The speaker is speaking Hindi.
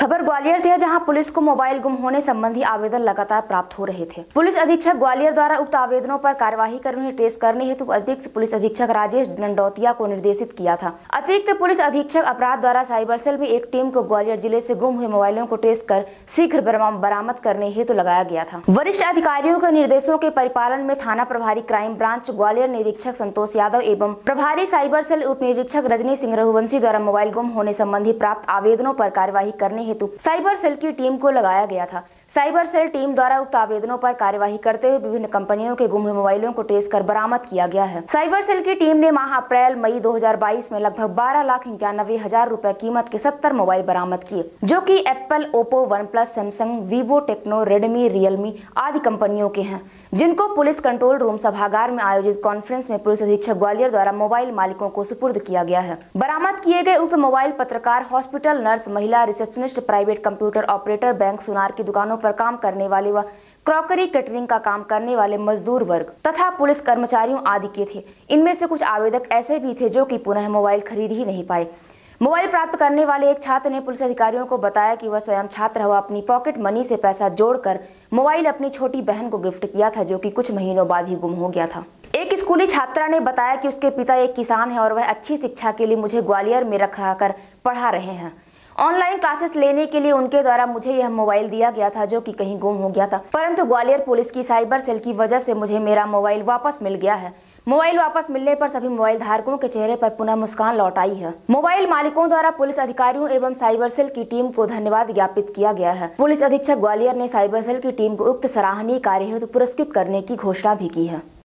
खबर ग्वालियर से है, जहां पुलिस को मोबाइल गुम होने संबंधी आवेदन लगातार प्राप्त हो रहे थे। पुलिस अधीक्षक ग्वालियर द्वारा उक्त आवेदनों पर कार्यवाही कर उन्हें ट्रेस करने हेतु अतिरिक्त पुलिस अधीक्षक राजेश नंडोतिया को निर्देशित किया था। अतिरिक्त पुलिस अधीक्षक अपराध द्वारा साइबर सेल में एक टीम को ग्वालियर जिले से गुम हुए मोबाइलों को ट्रेस कर शीघ्र बरामद करने हेतु लगाया गया था। वरिष्ठ अधिकारियों के निर्देशों के परिपालन में थाना प्रभारी क्राइम ब्रांच ग्वालियर निरीक्षक संतोष यादव एवं प्रभारी साइबर सेल उप निरीक्षक रजनी सिंह रघुवंशी द्वारा मोबाइल गुम होने संबंधी प्राप्त आवेदनों पर कार्यवाही करने हेतु साइबर सेल की टीम को लगाया गया था। साइबर सेल टीम द्वारा उक्त आवेदनों पर कार्यवाही करते हुए विभिन्न कंपनियों के गुम हुए मोबाइलों को ट्रेस कर बरामद किया गया है। साइबर सेल की टीम ने माह अप्रैल मई 2022 में लगभग 12,91,000 रुपए कीमत के 70 मोबाइल बरामद किए, जो कि Apple, Oppo, OnePlus, Samsung, Vivo, Tecno, Redmi, Realme आदि कंपनियों के हैं, जिनको पुलिस कंट्रोल रूम सभागार में आयोजित कॉन्फ्रेंस में पुलिस अधीक्षक ग्वालियर द्वारा मोबाइल मालिकों को सुपुर्द किया गया है। बरामद किए गए उक्त मोबाइल पत्रकार, हॉस्पिटल नर्स, महिला receptionist, private computer operator, bank, सुनार की दुकानों पर काम करने वाले व क्रॉकरी कैटरिंग का काम करने वाले मजदूर वर्ग तथा पुलिस कर्मचारियों आदि के थे। इनमें से कुछ आवेदक ऐसे भी थे जो कि पुनः मोबाइल खरीद ही नहीं पाए। मोबाइल प्राप्त करने वाले एक छात्र ने पुलिस अधिकारियों को बताया कि वह स्वयं छात्र वह अपनी पॉकेट मनी से पैसा जोड़कर मोबाइल अपनी छोटी बहन को गिफ्ट किया था, जो कि कुछ महीनों बाद ही गुम हो गया था। एक स्कूली छात्रा ने बताया कि उसके पिता एक किसान है और वह अच्छी शिक्षा के लिए मुझे ग्वालियर में रखा कर पढ़ा रहे हैं। ऑनलाइन क्लासेस लेने के लिए उनके द्वारा मुझे यह मोबाइल दिया गया था, जो कि कहीं गुम हो गया था, परंतु ग्वालियर पुलिस की साइबर सेल की वजह से मुझे मेरा मोबाइल वापस मिल गया है। मोबाइल वापस मिलने पर सभी मोबाइल धारकों के चेहरे पर पुनः मुस्कान लौट आई है। मोबाइल मालिकों द्वारा पुलिस अधिकारियों एवं साइबर सेल की टीम को धन्यवाद ज्ञापित किया गया है। पुलिस अधीक्षक ग्वालियर ने साइबर सेल की टीम को उक्त सराहनीय कार्य हेतु पुरस्कृत करने की घोषणा भी की है।